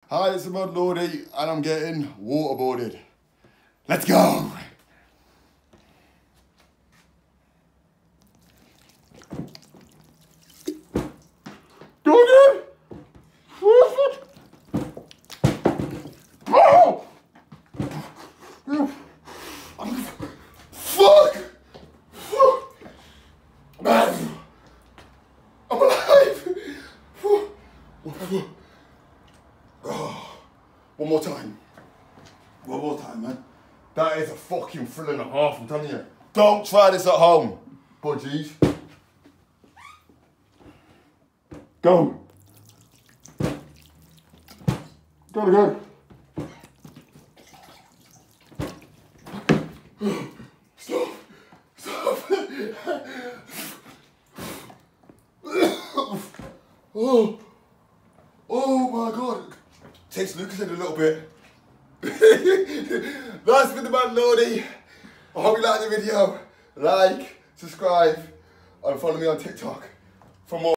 Hi, it's MaddLordy and I'm getting waterboarded. Let's go! Go again! Oh! Fuck! Man! I'm alive! One more time. One more time, man. That is a fucking thrill and a half, I'm telling you. Don't try this at home, budgies. Go. Gotta go. Stop. Stop. Oh my God. Takes Lucas in a little bit. That's been the MaddLordy. I hope you liked the video. Like, subscribe, and follow me on TikTok for more.